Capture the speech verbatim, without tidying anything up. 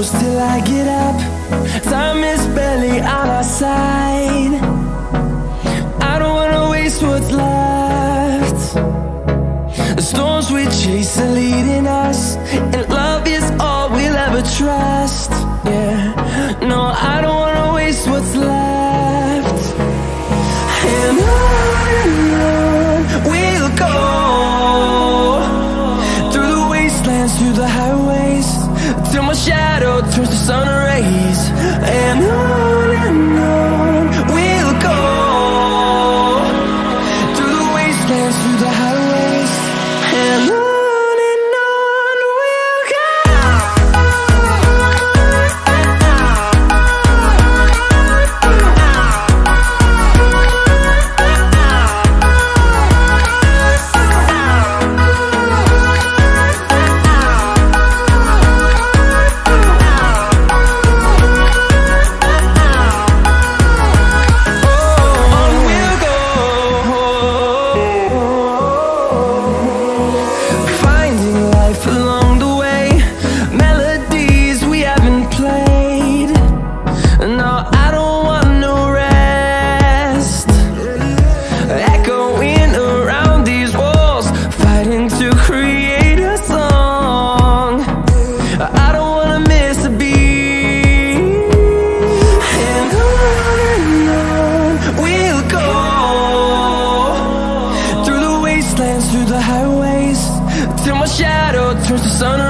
close till I get up. Time is barely on our side. I don't wanna waste what's left. The storms we chase are leading us, and love is all we'll ever trust. Yeah, no, I don't wanna waste what's left. And on and on we'll go, through the wastelands, through the highways, till my shadow turns to sun rays. And on and on we'll go, through the wastelands, through the highways, and on. Through the highways, till my shadow turns to sun